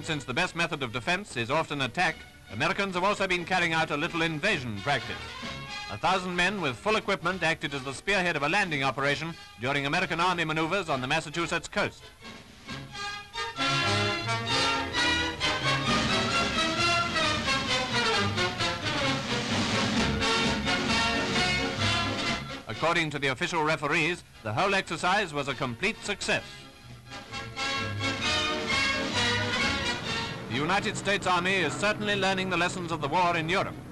since the best method of defense is often attack, Americans have also been carrying out a little invasion practice. 1,000 men with full equipment acted as the spearhead of a landing operation during American Army maneuvers on the Massachusetts coast. According to the official referees, the whole exercise was a complete success. The United States Army is certainly learning the lessons of the war in Europe.